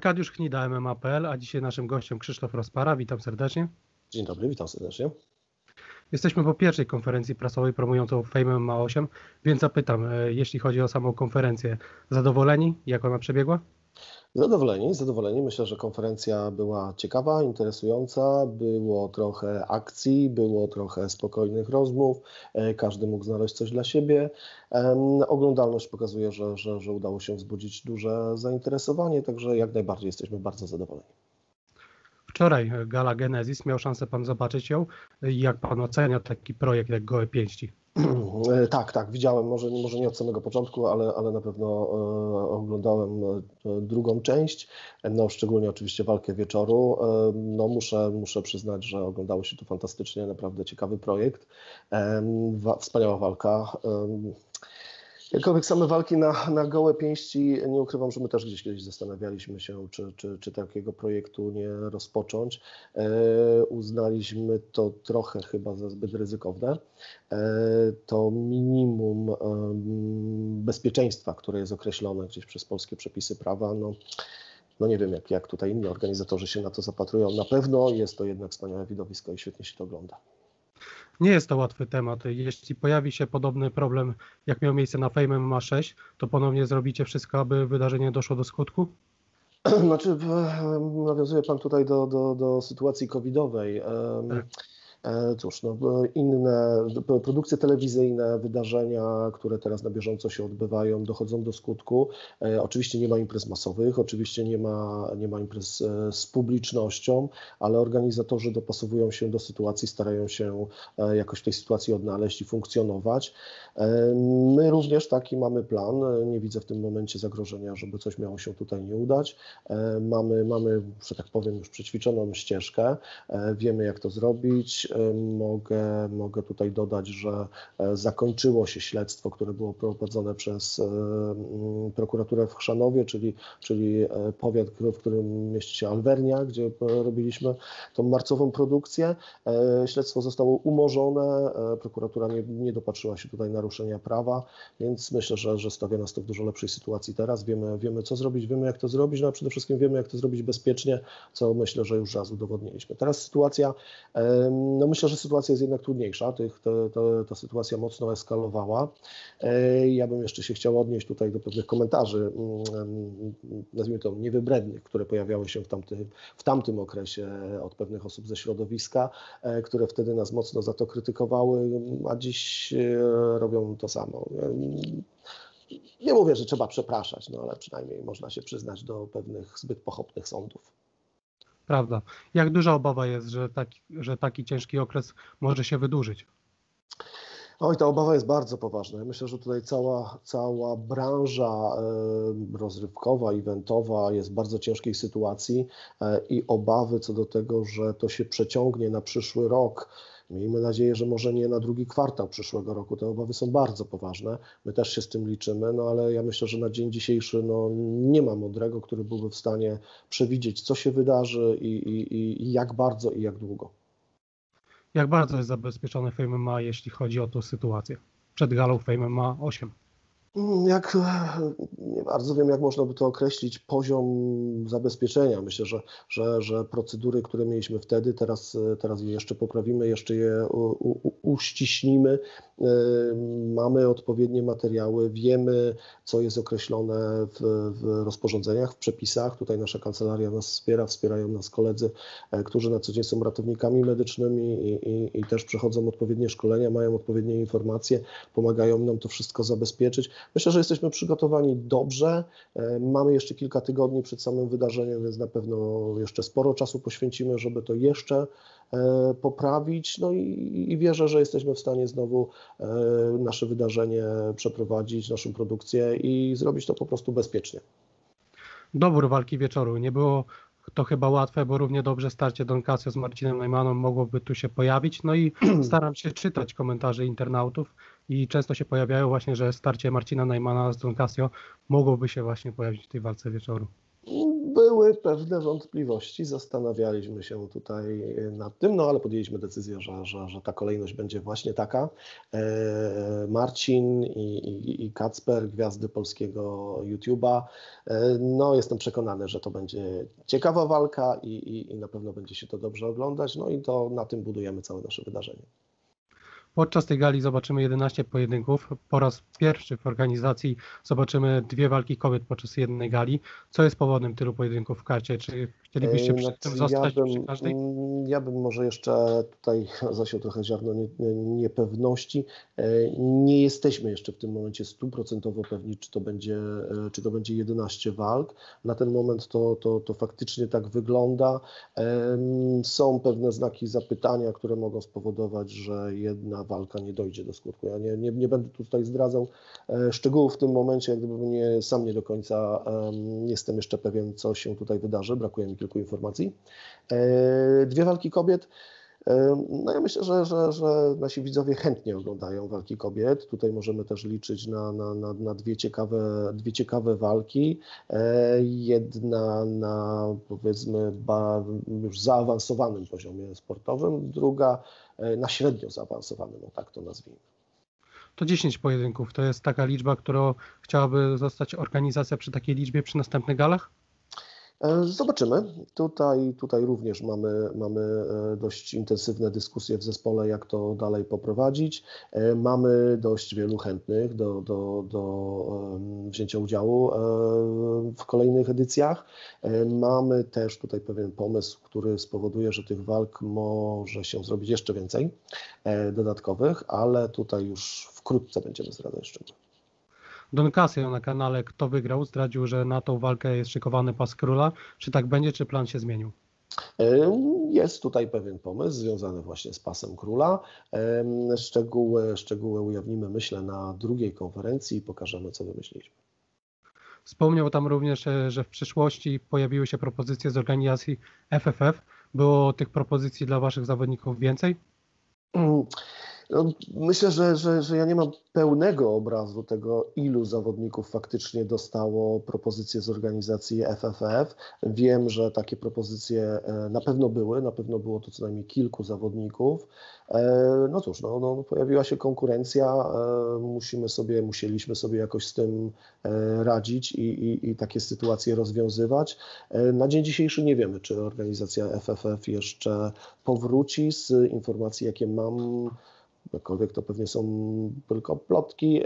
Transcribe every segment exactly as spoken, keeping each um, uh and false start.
Arkadiusz Chnida, M M A kropka P L, a dzisiaj naszym gościem Krzysztof Rozpara. Witam serdecznie. Dzień dobry, witam serdecznie. Jesteśmy po pierwszej konferencji prasowej promującą Fame M M A osiem, więc zapytam, jeśli chodzi o samą konferencję, zadowoleni, jak ona przebiegła? Zadowoleni, zadowoleni. Myślę, że konferencja była ciekawa, interesująca, było trochę akcji, było trochę spokojnych rozmów, każdy mógł znaleźć coś dla siebie. Oglądalność pokazuje, że, że, że udało się wzbudzić duże zainteresowanie, także jak najbardziej jesteśmy bardzo zadowoleni. Wczoraj gala Genesis, miał szansę Pan zobaczyć ją. Jak Pan ocenia taki projekt jak Gołe Pięści? Tak, tak, widziałem, może, może nie od samego początku, ale, ale na pewno e, oglądałem e, drugą część, no szczególnie oczywiście walkę wieczoru. E, no muszę, muszę przyznać, że oglądało się to fantastycznie, naprawdę ciekawy projekt, e, wa, wspaniała walka. E, Jakkolwiek same walki na, na gołe pięści, nie ukrywam, że my też gdzieś kiedyś zastanawialiśmy się, czy, czy, czy takiego projektu nie rozpocząć. E, uznaliśmy to trochę chyba za zbyt ryzykowne. E, to minimum e, bezpieczeństwa, które jest określone gdzieś przez polskie przepisy prawa, no, no nie wiem, jak, jak tutaj inni organizatorzy się na to zapatrują. Na pewno jest to jednak wspaniałe widowisko i świetnie się to ogląda. Nie jest to łatwy temat. Jeśli pojawi się podobny problem, jak miał miejsce na Fame M M A sześć, to ponownie zrobicie wszystko, aby wydarzenie doszło do skutku? Znaczy, nawiązuje Pan tutaj do, do, do sytuacji covidowej. Tak. Cóż, no, inne produkcje telewizyjne, wydarzenia, które teraz na bieżąco się odbywają, dochodzą do skutku. E, oczywiście nie ma imprez masowych, oczywiście nie ma, nie ma imprez e, z publicznością, ale organizatorzy dopasowują się do sytuacji, starają się e, jakoś w tej sytuacji odnaleźć i funkcjonować. E, my również taki mamy plan. Nie widzę w tym momencie zagrożenia, żeby coś miało się tutaj nie udać. E, mamy, mamy, że tak powiem, już przećwiczoną ścieżkę. E, wiemy, jak to zrobić. Mogę, mogę tutaj dodać, że zakończyło się śledztwo, które było prowadzone przez prokuraturę w Chrzanowie, czyli, czyli powiat, w którym mieści się Alwernia, gdzie robiliśmy tą marcową produkcję. Śledztwo zostało umorzone, prokuratura nie, nie dopatrzyła się tutaj naruszenia prawa, więc myślę, że, że stawia nas to w dużo lepszej sytuacji teraz. Wiemy, wiemy co zrobić, wiemy jak to zrobić, no a przede wszystkim wiemy jak to zrobić bezpiecznie, co myślę, że już raz udowodniliśmy. Teraz sytuacja, no myślę, że sytuacja jest jednak trudniejsza, Tych, te, te, ta sytuacja mocno eskalowała. Ja bym jeszcze się chciał odnieść tutaj do pewnych komentarzy, nazwijmy to niewybrednych, które pojawiały się w tamtym, w tamtym okresie od pewnych osób ze środowiska, które wtedy nas mocno za to krytykowały, a dziś robią to samo. Nie mówię, że trzeba przepraszać, no ale przynajmniej można się przyznać do pewnych zbyt pochopnych sądów. Prawda. Jak duża obawa jest, że taki, że taki ciężki okres może się wydłużyć? Oj, ta obawa jest bardzo poważna. Ja myślę, że tutaj cała, cała branża e, rozrywkowa, eventowa jest w bardzo ciężkiej sytuacji e, i obawy co do tego, że to się przeciągnie na przyszły rok. Miejmy nadzieję, że może nie na drugi kwartał przyszłego roku. Te obawy są bardzo poważne. My też się z tym liczymy, no ale ja myślę, że na dzień dzisiejszy no, nie ma mądrego, który byłby w stanie przewidzieć, co się wydarzy i, i, i jak bardzo i jak długo. Jak bardzo jest zabezpieczony Fame M M A, jeśli chodzi o tę sytuację przed galą Fame M M A osiem? Jak, nie bardzo wiem, jak można by to określić, poziom zabezpieczenia. Myślę, że, że, że procedury, które mieliśmy wtedy, teraz, teraz je jeszcze poprawimy, jeszcze je u, u, uściślimy. Mamy odpowiednie materiały, wiemy, co jest określone w, w rozporządzeniach, w przepisach. Tutaj nasza kancelaria nas wspiera, wspierają nas koledzy, którzy na co dzień są ratownikami medycznymi i, i, i też przechodzą odpowiednie szkolenia, mają odpowiednie informacje, pomagają nam to wszystko zabezpieczyć. Myślę, że jesteśmy przygotowani dobrze. Mamy jeszcze kilka tygodni przed samym wydarzeniem, więc na pewno jeszcze sporo czasu poświęcimy, żeby to jeszcze poprawić. No i, i wierzę, że jesteśmy w stanie znowu nasze wydarzenie przeprowadzić, naszą produkcję i zrobić to po prostu bezpiecznie. Dobór walki wieczoru. Nie było to chyba łatwe, bo równie dobrze starcie Don Casio z Marcinem Najmanem mogłoby tu się pojawić. No i staram się czytać komentarze internautów i często się pojawiają właśnie, że starcie Marcina Najmana z Don Casio mogłoby się właśnie pojawić w tej walce wieczoru. Były pewne wątpliwości, zastanawialiśmy się tutaj nad tym, no ale podjęliśmy decyzję, że, że, że ta kolejność będzie właśnie taka. E, Marcin i, i, i Kacper, gwiazdy polskiego YouTube'a. E, no jestem przekonany, że to będzie ciekawa walka i, i, i na pewno będzie się to dobrze oglądać, no i to na tym budujemy całe nasze wydarzenie. Podczas tej gali zobaczymy jedenaście pojedynków. Po raz pierwszy w organizacji zobaczymy dwie walki kobiet podczas jednej gali. Co jest powodem tylu pojedynków w karcie? Czy chcielibyście przy tym zostać ja przy bym, każdej? ja bym może jeszcze tutaj zasiał trochę ziarno niepewności. Nie jesteśmy jeszcze w tym momencie stuprocentowo pewni, czy to będzie, czy to będzie jedenaście walk. Na ten moment to, to, to faktycznie tak wygląda. Są pewne znaki zapytania, które mogą spowodować, że jedna walka nie dojdzie do skutku. Ja nie, nie, nie będę tutaj zdradzał szczegółów w tym momencie, jak gdyby nie, sam nie do końca um, jestem jeszcze pewien, co się tutaj wydarzy. Brakuje mi kilku informacji. Dwie walki kobiet. No ja myślę, że, że, że nasi widzowie chętnie oglądają walki kobiet. Tutaj możemy też liczyć na, na, na, na dwie, ciekawe, dwie ciekawe walki. Jedna na powiedzmy ba, już zaawansowanym poziomie sportowym, druga na średnio zaawansowanym, no tak to nazwijmy. To dziesięć pojedynków. To jest taka liczba, którą chciałaby zostać organizacja przy takiej liczbie przy następnych galach? Zobaczymy. Tutaj, tutaj również mamy, mamy dość intensywne dyskusje w zespole, jak to dalej poprowadzić. Mamy dość wielu chętnych do, do, do wzięcia udziału w kolejnych edycjach. Mamy też tutaj pewien pomysł, który spowoduje, że tych walk może się zrobić jeszcze więcej dodatkowych, ale tutaj już wkrótce będziemy zdradzać szczegóły. Don Casio na kanale Kto Wygrał zdradził, że na tą walkę jest szykowany pas króla. Czy tak będzie, czy plan się zmienił? Jest tutaj pewien pomysł związany właśnie z pasem króla. Szczegóły, szczegóły ujawnimy, myślę, na drugiej konferencji i pokażemy, co wymyśliliśmy. Wspomniał tam również, że w przyszłości pojawiły się propozycje z organizacji F F F. Było tych propozycji dla waszych zawodników więcej? No, myślę, że, że, że ja nie mam pełnego obrazu tego, ilu zawodników faktycznie dostało propozycje z organizacji F F F. Wiem, że takie propozycje na pewno były, na pewno było to co najmniej kilku zawodników. No cóż, no, no, pojawiła się konkurencja, musimy sobie, musieliśmy sobie jakoś z tym radzić i, i, i takie sytuacje rozwiązywać. Na dzień dzisiejszy nie wiemy, czy organizacja F F F jeszcze powróci. Z informacji, jakie mam, jakkolwiek to pewnie są tylko plotki.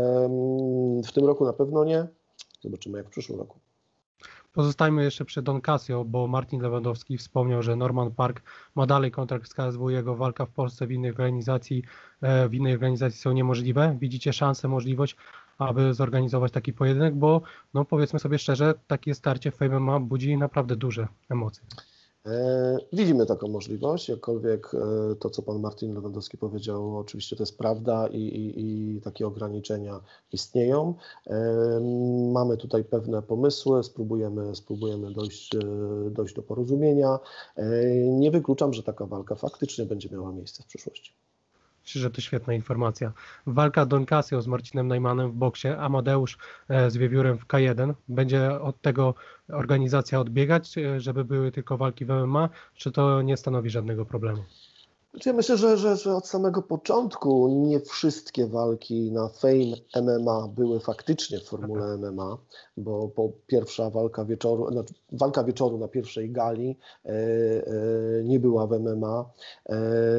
W tym roku na pewno nie. Zobaczymy, jak w przyszłym roku. Pozostajmy jeszcze przy Don Casio, bo Martin Lewandowski wspomniał, że Norman Park ma dalej kontrakt z K S W. Jego walka w Polsce w innej organizacji, w innej organizacji są niemożliwe. Widzicie szansę, możliwość, aby zorganizować taki pojedynek, bo no powiedzmy sobie szczerze, takie starcie w Fame M M A budzi naprawdę duże emocje. Widzimy taką możliwość, jakkolwiek to, co pan Martin Lewandowski powiedział, oczywiście to jest prawda i, i, i takie ograniczenia istnieją. Mamy tutaj pewne pomysły, spróbujemy, spróbujemy dojść, dojść do porozumienia. Nie wykluczam, że taka walka faktycznie będzie miała miejsce w przyszłości. Myślę, że to świetna informacja. Walka Don Casio z Marcinem Najmanem w boksie, Amadeusz z Wiewiórem w K jeden. Będzie od tego organizacja odbiegać, żeby były tylko walki w M M A, czy to nie stanowi żadnego problemu? Ja myślę, że, że, że od samego początku nie wszystkie walki na Fame M M A były faktycznie w formule M M A, bo po pierwsza walka wieczoru, znaczy walka wieczoru na pierwszej gali e, e, nie była w M M A. E,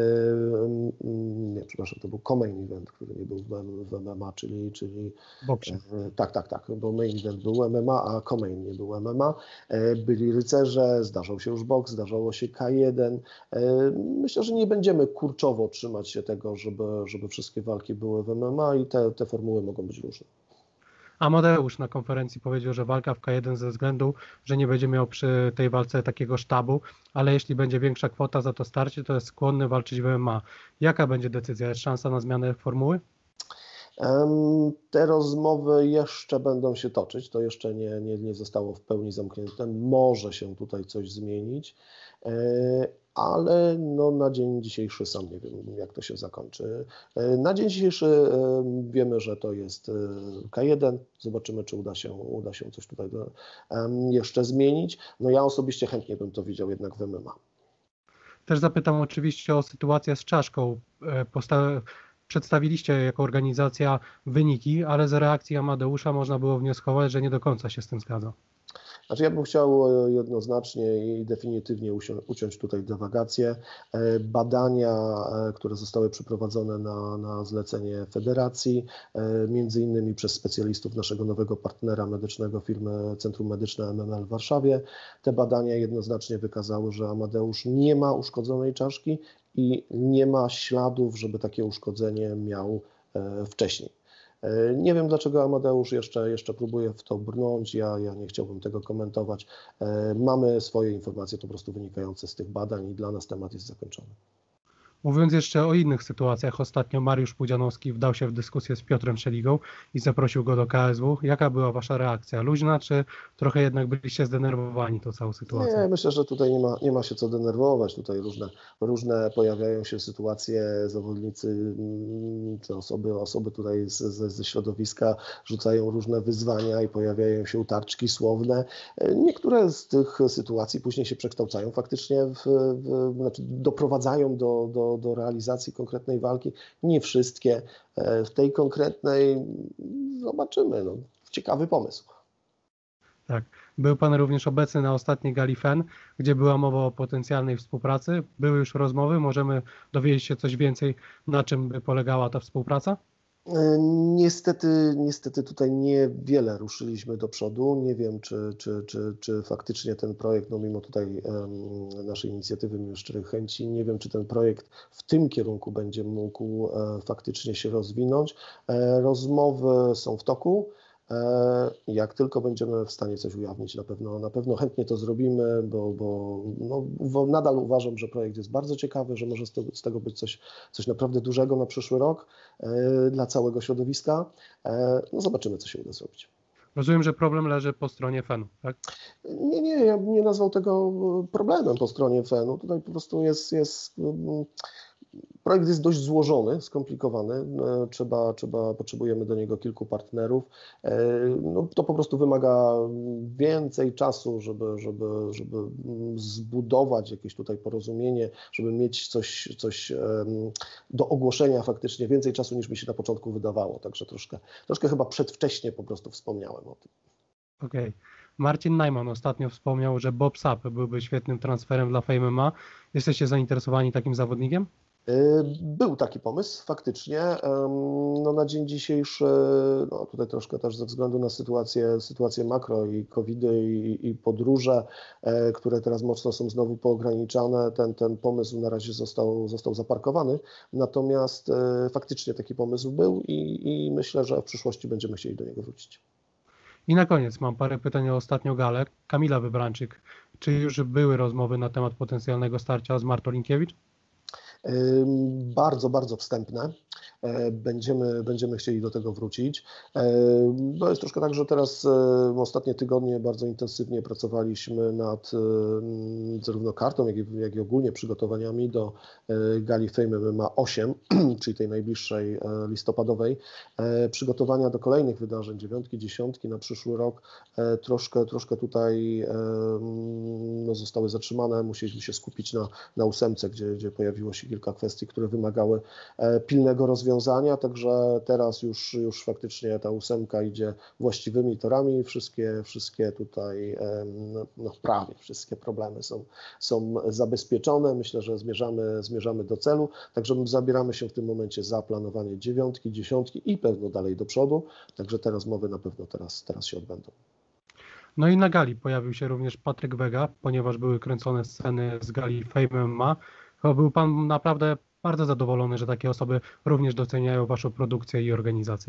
nie, przepraszam, to był co-main event, który nie był w, w M M A, czyli... czyli Boksie. E, tak, tak, tak, bo main event był M M A, a co-main nie był M M A. E, byli rycerze, zdarzał się już boks, zdarzało się K jeden. E, myślę, że nie będzie Będziemy kurczowo trzymać się tego, żeby, żeby wszystkie walki były w M M A i te, te formuły mogą być różne. Amadeusz na konferencji powiedział, że walka w K jeden ze względu, że nie będzie miał przy tej walce takiego sztabu, ale jeśli będzie większa kwota za to starcie, to jest skłonny walczyć w M M A. Jaka będzie decyzja? Jest szansa na zmianę formuły? Te rozmowy jeszcze będą się toczyć, to jeszcze nie, nie, nie zostało w pełni zamknięte. Może się tutaj coś zmienić. ale no na dzień dzisiejszy sam nie wiem, jak to się zakończy. Na dzień dzisiejszy wiemy, że to jest K jeden. Zobaczymy, czy uda się, uda się coś tutaj do, jeszcze zmienić. No ja osobiście chętnie bym to widział jednak w M M A. Też zapytam oczywiście o sytuację z czaszką. Posta- Przedstawiliście jako organizacja wyniki, ale z reakcji Amadeusza można było wnioskować, że nie do końca się z tym zgadza. Znaczy ja bym chciał jednoznacznie i definitywnie uciąć tutaj dywagację. Badania, które zostały przeprowadzone na, na zlecenie federacji, między innymi przez specjalistów naszego nowego partnera medycznego, firmy Centrum Medyczne M M L w Warszawie, te badania jednoznacznie wykazały, że Amadeusz nie ma uszkodzonej czaszki i nie ma śladów, żeby takie uszkodzenie miał wcześniej. Nie wiem, dlaczego Amadeusz jeszcze, jeszcze próbuje w to brnąć, ja, ja nie chciałbym tego komentować. Mamy swoje informacje po prostu wynikające z tych badań i dla nas temat jest zakończony. Mówiąc jeszcze o innych sytuacjach, ostatnio Mariusz Pudzianowski wdał się w dyskusję z Piotrem Szeligą i zaprosił go do K S W. Jaka była wasza reakcja? Luźna, czy trochę jednak byliście zdenerwowani tą całą sytuacją? Nie, myślę, że tutaj nie ma, nie ma się co denerwować. Tutaj różne, różne pojawiają się sytuacje, zawodnicy, te osoby, osoby tutaj z, z, ze środowiska rzucają różne wyzwania i pojawiają się utarczki słowne. Niektóre z tych sytuacji później się przekształcają faktycznie, w, w, znaczy doprowadzają do, do do realizacji konkretnej walki. Nie wszystkie. W tej konkretnej zobaczymy. No, ciekawy pomysł. Tak. Był Pan również obecny na ostatniej gali F E N, gdzie była mowa o potencjalnej współpracy. Były już rozmowy. Możemy dowiedzieć się coś więcej, na czym by polegała ta współpraca? Niestety, niestety tutaj niewiele ruszyliśmy do przodu. Nie wiem, czy, czy, czy, czy faktycznie ten projekt, no mimo tutaj um, naszej inicjatywy, mimo szczerych chęci, nie wiem, czy ten projekt w tym kierunku będzie mógł e, faktycznie się rozwinąć. E, rozmowy są w toku. Jak tylko będziemy w stanie coś ujawnić, na pewno, na pewno chętnie to zrobimy, bo, bo no, nadal uważam, że projekt jest bardzo ciekawy, że może z tego, z tego być coś, coś naprawdę dużego na przyszły rok e, dla całego środowiska. E, no zobaczymy, co się uda zrobić. Rozumiem, że problem leży po stronie F E N-u, tak? Nie, nie, ja bym nie nazwał tego problemem po stronie F E N-u. Tutaj po prostu jest... jest Projekt jest dość złożony, skomplikowany, trzeba, trzeba, potrzebujemy do niego kilku partnerów. No, to po prostu wymaga więcej czasu, żeby, żeby, żeby zbudować jakieś tutaj porozumienie, żeby mieć coś, coś do ogłoszenia faktycznie, więcej czasu niż mi się na początku wydawało, także troszkę, troszkę chyba przedwcześnie po prostu wspomniałem o tym. Okej. Okay. Marcin Najman ostatnio wspomniał, że Bob Sapp byłby świetnym transferem dla Fame M M A. Jesteście zainteresowani takim zawodnikiem? Był taki pomysł, faktycznie. No, na dzień dzisiejszy, no, tutaj troszkę też ze względu na sytuację, sytuację makro i covidy i, i podróże, które teraz mocno są znowu poograniczane, ten, ten pomysł na razie został, został zaparkowany. Natomiast faktycznie taki pomysł był i, i myślę, że w przyszłości będziemy chcieli do niego wrócić. I na koniec mam parę pytań o ostatnią galę. Kamila Wybranczyk. Czy już były rozmowy na temat potencjalnego starcia z Martą Linkiewicz? Bardzo, bardzo wstępne. Będziemy, będziemy chcieli do tego wrócić. No jest troszkę tak, że teraz w ostatnie tygodnie bardzo intensywnie pracowaliśmy nad zarówno kartą, jak i, jak i ogólnie przygotowaniami do gali Fame M M A osiem, czyli tej najbliższej listopadowej. Przygotowania do kolejnych wydarzeń, dziewiątki, dziesiątki na przyszły rok troszkę, troszkę tutaj no, zostały zatrzymane. Musieliśmy się skupić na, na ósemce, gdzie, gdzie pojawiło się kilka kwestii, które wymagały pilnego rozwiązania, także teraz już, już faktycznie ta ósemka idzie właściwymi torami, wszystkie, wszystkie tutaj, no prawie wszystkie problemy są, są zabezpieczone, myślę, że zmierzamy, zmierzamy do celu, także zabieramy się w tym momencie za planowanie dziewiątki, dziesiątki i pewno dalej do przodu, także te rozmowy na pewno teraz, teraz się odbędą. No i na gali pojawił się również Patryk Wega, ponieważ były kręcone sceny z gali Fame M M A. Chyba był Pan naprawdę bardzo zadowolony, że takie osoby również doceniają Waszą produkcję i organizację.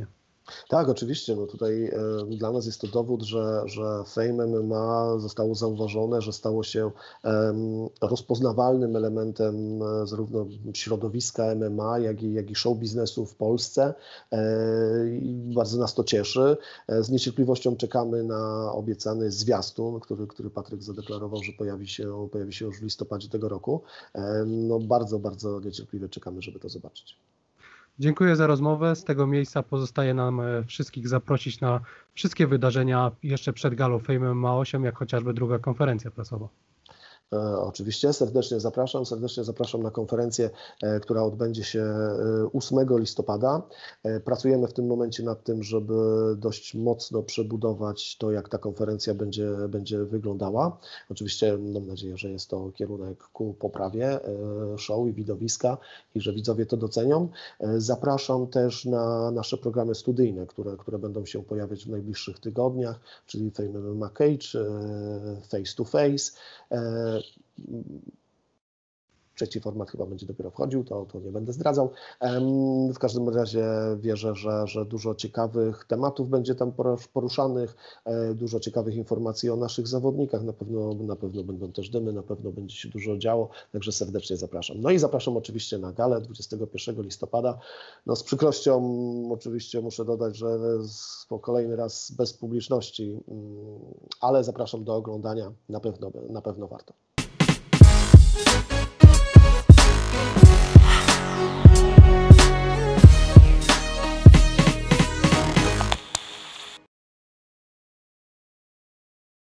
Tak, oczywiście. No tutaj e, dla nas jest to dowód, że, że Fame M M A zostało zauważone, że stało się em, rozpoznawalnym elementem e, zarówno środowiska M M A, jak i, jak i show biznesu w Polsce. E, i bardzo nas to cieszy. E, z niecierpliwością czekamy na obiecany zwiastun, który, który Patryk zadeklarował, że pojawi się, pojawi się już w listopadzie tego roku. E, no bardzo, bardzo niecierpliwie czekamy, żeby to zobaczyć. Dziękuję za rozmowę. Z tego miejsca pozostaje nam e, wszystkich zaprosić na wszystkie wydarzenia jeszcze przed galą Fame M M A osiem, jak chociażby druga konferencja prasowa. E, Oczywiście serdecznie zapraszam, serdecznie zapraszam na konferencję, e, która odbędzie się e, ósmego listopada. E, Pracujemy w tym momencie nad tym, żeby dość mocno przebudować to, jak ta konferencja będzie, będzie wyglądała. Oczywiście mam nadzieję, że jest to kierunek ku poprawie e, show i widowiska i że widzowie to docenią. E, Zapraszam też na nasze programy studyjne, które, które będą się pojawiać w najbliższych tygodniach, czyli Fame M M A Cage, e, Face to Face. E, Trzeci format chyba będzie dopiero wchodził, to, to nie będę zdradzał. W każdym razie wierzę, że, że dużo ciekawych tematów będzie tam poruszanych, dużo ciekawych informacji o naszych zawodnikach, na pewno, na pewno będą też dymy, na pewno będzie się dużo działo, także serdecznie zapraszam. No i zapraszam oczywiście na galę dwudziestego pierwszego listopada. No z przykrością oczywiście muszę dodać, że po kolejny raz bez publiczności, ale zapraszam do oglądania, na pewno, na pewno warto.